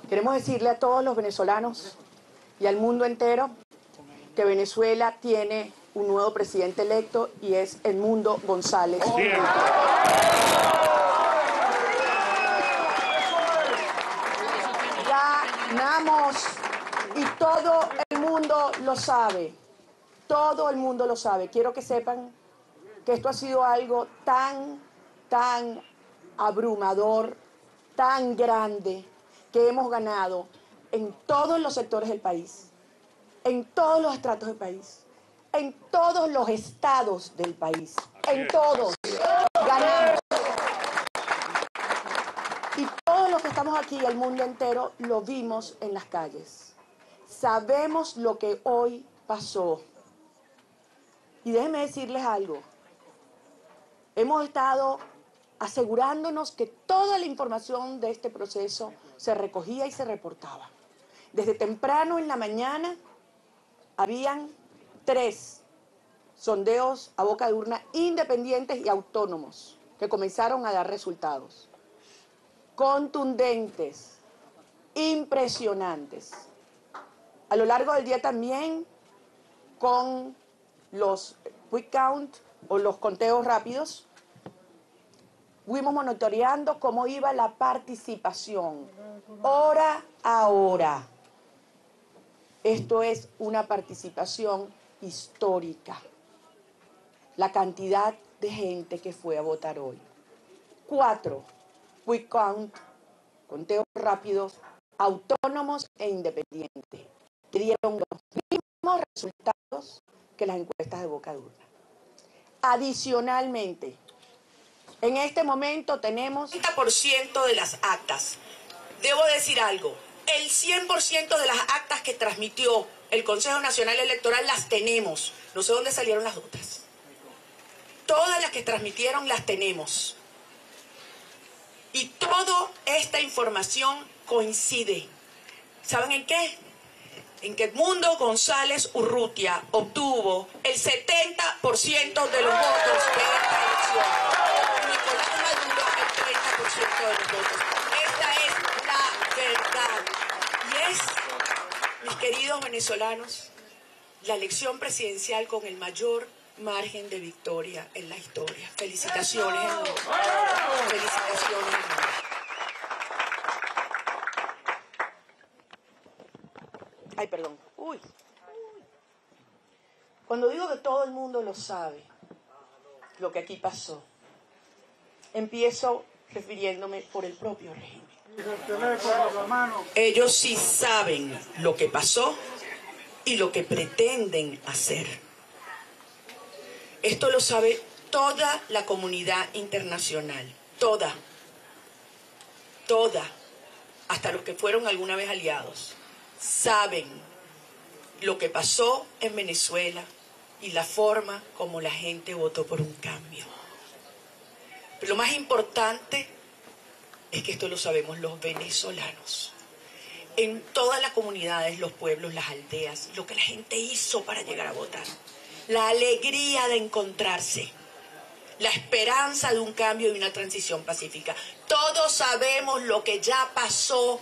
Queremos decirle a todos los venezolanos y al mundo entero que Venezuela tiene un nuevo presidente electo y es Edmundo González. Ganamos y todo el mundo lo sabe. Todo el mundo lo sabe. Quiero que sepan que esto ha sido algo tan abrumador, tan grande, que hemos ganado en todos los sectores del país, en todos los estratos del país, en todos los estados del país, en todos ganamos. Y todos los que estamos aquí, el mundo entero, lo vimos en las calles. Sabemos lo que hoy pasó. Y déjenme decirles algo. Hemos estado asegurándonos que toda la información de este proceso se recogía y se reportaba. Desde temprano en la mañana habían 3 sondeos a boca de urna independientes y autónomos que comenzaron a dar resultados contundentes, impresionantes. A lo largo del día también, con los quick count o los conteos rápidos, fuimos monitoreando cómo iba la participación, hora a hora. Esto es una participación histórica. La cantidad de gente que fue a votar hoy. 4 quick count, conteos rápidos, autónomos e independientes, que dieron los mismos resultados que las encuestas de boca de urna. Adicionalmente, en este momento tenemos el 90% de las actas. Debo decir algo, el 100% de las actas que transmitió el Consejo Nacional Electoral las tenemos. No sé dónde salieron las otras. Todas las que transmitieron las tenemos. Y toda esta información coincide. ¿Saben en qué? En que Edmundo González Urrutia obtuvo el 70% de los votos de esta elección. Y Nicolás Maduro el 30% de los votos. Esta es la verdad. Y es, mis queridos venezolanos, la elección presidencial con el mayor margen de victoria en la historia. Felicitaciones. Felicitaciones. Ay, perdón. Uy. Cuando digo que todo el mundo lo sabe, lo que aquí pasó, empiezo refiriéndome por el propio régimen. Ellos sí saben lo que pasó y lo que pretenden hacer. Esto lo sabe toda la comunidad internacional, toda, hasta los que fueron alguna vez aliados, saben lo que pasó en Venezuela y la forma como la gente votó por un cambio. Pero lo más importante es que esto lo sabemos los venezolanos. En todas las comunidades, los pueblos, las aldeas, lo que la gente hizo para llegar a votar. La alegría de encontrarse, la esperanza de un cambio y una transición pacífica. Todos sabemos lo que ya pasó.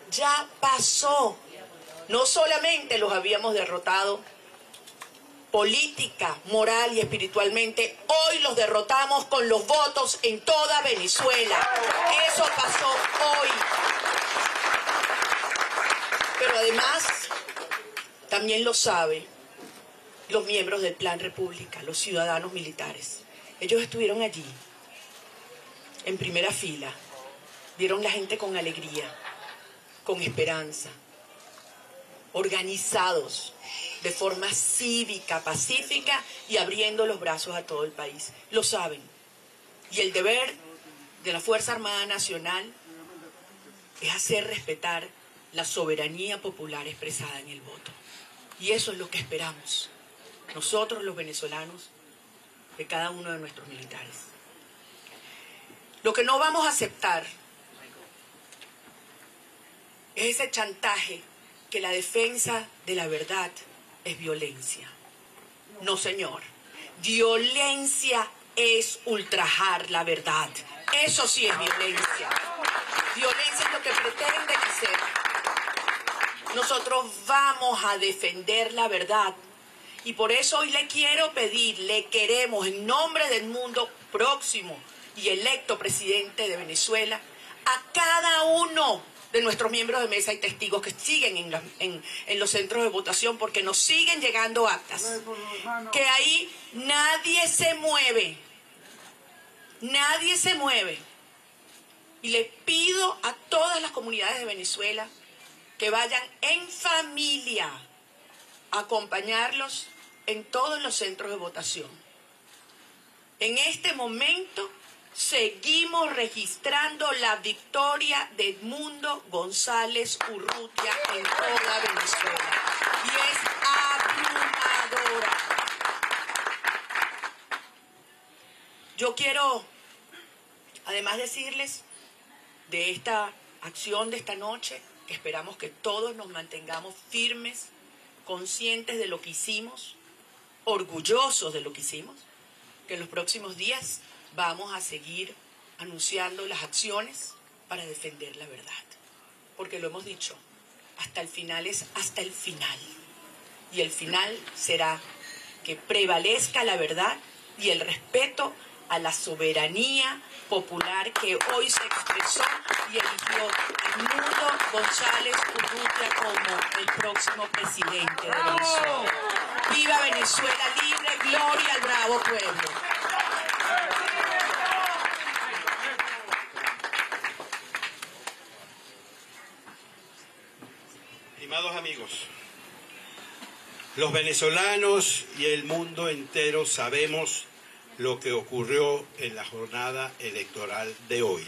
No solamente los habíamos derrotado política, moral y espiritualmente, hoy los derrotamos con los votos en toda Venezuela. Eso pasó hoy. Pero además, también lo saben los miembros del Plan República, los ciudadanos militares. Ellos estuvieron allí, en primera fila, vieron la gente con alegría, con esperanza, organizados de forma cívica, pacífica y abriendo los brazos a todo el país. Lo saben. Y el deber de la Fuerza Armada Nacional es hacer respetar la soberanía popular expresada en el voto. Y eso es lo que esperamos nosotros los venezolanos de cada uno de nuestros militares. Lo que no vamos a aceptar es ese chantaje que la defensa de la verdad es violencia. No, señor. Violencia es ultrajar la verdad. Eso sí es violencia. Violencia es lo que pretenden hacer Nosotros vamos a defender la verdad. Y por eso hoy le quiero pedir, le queremos en nombre del mundo próximo y electo presidente de Venezuela, a cada uno de nuestros miembros de mesa y testigos que siguen en los centros de votación, porque nos siguen llegando actas, que ahí nadie se mueve. Nadie se mueve. Y le pido a todas las comunidades de Venezuela que vayan en familia a acompañarlos en todos los centros de votación. En este momento seguimos registrando la victoria de Edmundo González Urrutia en toda Venezuela. Y es abrumadora. Yo quiero, además, decirles de esta acción de esta noche, que esperamos que todos nos mantengamos firmes, conscientes de lo que hicimos, orgullosos de lo que hicimos, que en los próximos días vamos a seguir anunciando las acciones para defender la verdad. Porque lo hemos dicho, hasta el final es hasta el final. Y el final será que prevalezca la verdad y el respeto a la soberanía popular que hoy se expresó y eligió a Edmundo González Urrutia como el próximo presidente de Venezuela. ¡Viva Venezuela libre! ¡Gloria al bravo pueblo! Estimados amigos, los venezolanos y el mundo entero sabemos lo que ocurrió en la jornada electoral de hoy.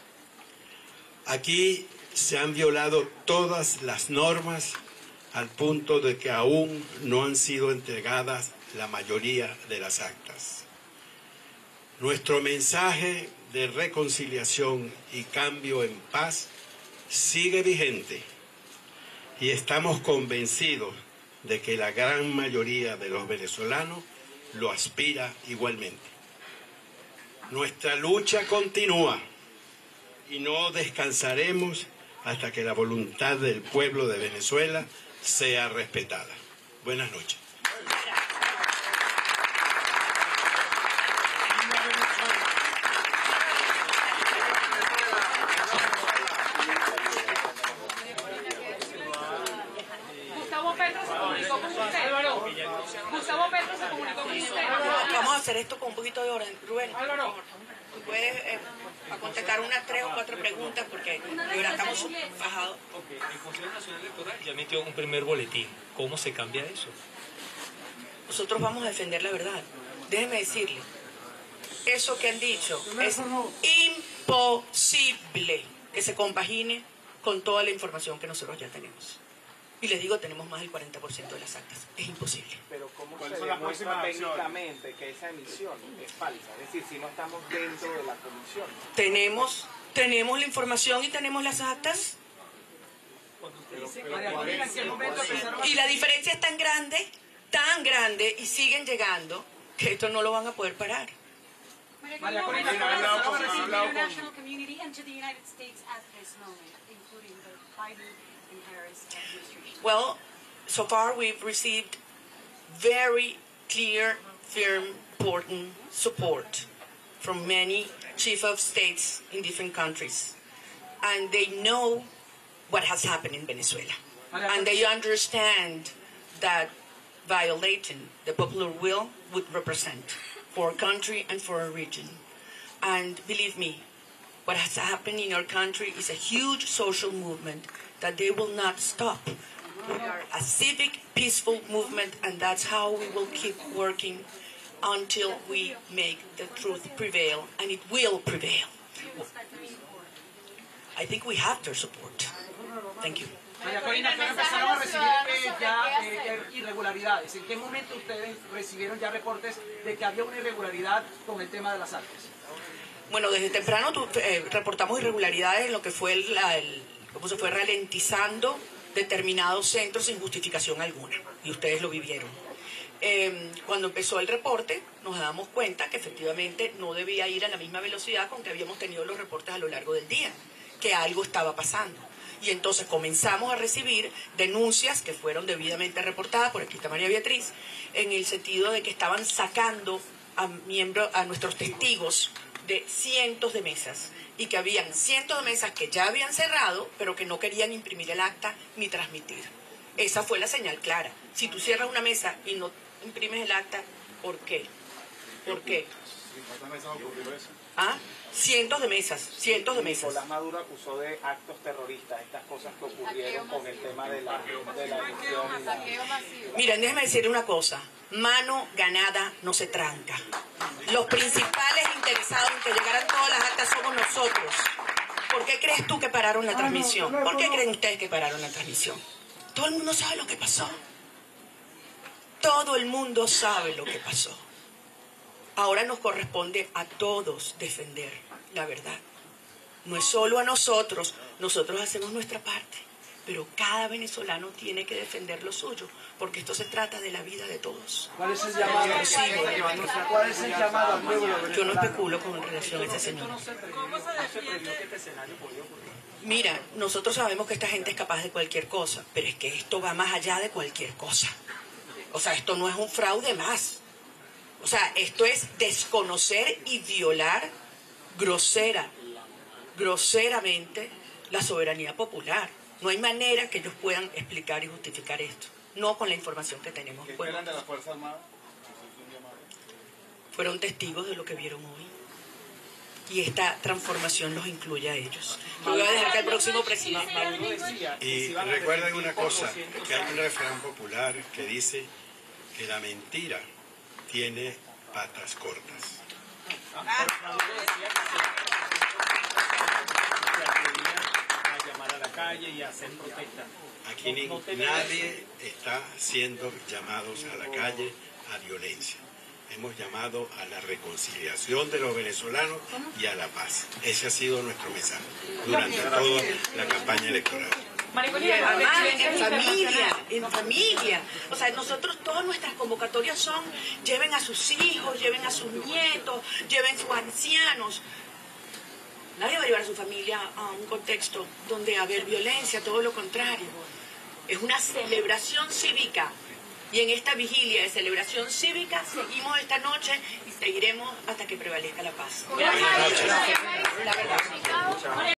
Aquí se han violado todas las normas al punto de que aún no han sido entregadas la mayoría de las actas. Nuestro mensaje de reconciliación y cambio en paz sigue vigente y estamos convencidos de que la gran mayoría de los venezolanos lo aspira igualmente. Nuestra lucha continúa y no descansaremos hasta que la voluntad del pueblo de Venezuela sea respetada. Buenas noches. Vamos a hacer esto con un poquito de orden. Rubén, tú puedes a contestar unas 3 o 4 preguntas porque ahora estamos fajados. Okay. El Consejo Nacional Electoral ya emitió un primer boletín. ¿Cómo se cambia eso? Nosotros vamos a defender la verdad. Déjeme decirle, eso que han dicho es imposible que se compagine con toda la información que nosotros ya tenemos. Y les digo, tenemos más del 40% de las actas. Es imposible. Pero ¿cómo se demuestra técnicamente que esa emisión es falsa? Es decir, si no estamos dentro de la comisión. Tenemos la información y tenemos las actas. Y la diferencia es tan grande, y siguen llegando, que esto no lo van a poder parar. María Corina, international community and to the United States at this moment, including the Biden and Harris administration? Well, so far we've received very clear, firm, important support from many chief of states in different countries. And they know what has happened in Venezuela. And they understand that violating the popular will would represent for a country and for a region. And believe me, what has happened in our country is a huge social movement that they will not stop. We are a civic, peaceful movement, and that's how we will keep working until we make the truth prevail, and it will prevail. I think we have their support. Thank you. María Corina, ustedes empezaron a recibir ya irregularidades. ¿En qué momento ustedes recibieron ya reportes de que había una irregularidad con el tema de las actas? Bueno, desde temprano reportamos irregularidades en lo que fue cómo se fue ralentizando determinados centros sin justificación alguna, y ustedes lo vivieron. Cuando empezó el reporte, nos damos cuenta que efectivamente no debía ir a la misma velocidad con que habíamos tenido los reportes a lo largo del día, que algo estaba pasando. Y entonces comenzamos a recibir denuncias que fueron debidamente reportadas por aquí está María Beatriz, en el sentido de que estaban sacando a nuestros testigos de cientos de mesas y que habían cientos de mesas que ya habían cerrado, pero que no querían imprimir el acta ni transmitir. Esa fue la señal clara. Si tú cierras una mesa y no imprimes el acta, ¿por qué? ¿Por qué? ¿Ah? Cientos de mesas. Nicolás Maduro acusó de actos terroristas, estas cosas que ocurrieron con el tema de la elección. Miren, déjenme decir una cosa. Mano ganada no se tranca. Los principales interesados en que llegaran todas las actas somos nosotros. ¿Por qué crees tú que pararon la transmisión? ¿Por qué creen ustedes que pararon la transmisión? Todo el mundo sabe lo que pasó. Todo el mundo sabe lo que pasó. Ahora nos corresponde a todos defender la verdad. No es solo a nosotros, nosotros hacemos nuestra parte, pero cada venezolano tiene que defender lo suyo, porque esto se trata de la vida de todos. ¿Cuál es el llamado? ¿Cuál es el llamado al pueblo? Yo no especulo con relación a este señor. Mira, nosotros sabemos que esta gente es capaz de cualquier cosa, pero es que esto va más allá de cualquier cosa. O sea, esto no es un fraude más. O sea, esto es desconocer y violar groseramente la soberanía popular. No hay manera que ellos puedan explicar y justificar esto. No con la información que tenemos. ¿Qué esperan de la Fuerza Armada? Fueron testigos de lo que vieron hoy. Y esta transformación los incluye a ellos. Yo voy a dejar que el próximo presidente... Y recuerden una cosa, que hay un refrán popular que dice que la mentira tiene patas cortas. A llamar a la calle y a hacer protesta. Aquí nadie está siendo llamados a la calle a violencia. Hemos llamado a la reconciliación de los venezolanos y a la paz. Ese ha sido nuestro mensaje durante toda la campaña electoral. Y además, en familia. O sea, nosotros todas nuestras convocatorias son, lleven a sus hijos, lleven a sus nietos, lleven a sus ancianos. Nadie va a llevar a su familia a un contexto donde haber violencia, todo lo contrario. Es una celebración cívica. Y en esta vigilia de celebración cívica seguimos esta noche y seguiremos hasta que prevalezca la paz. Buenas noches. La verdad.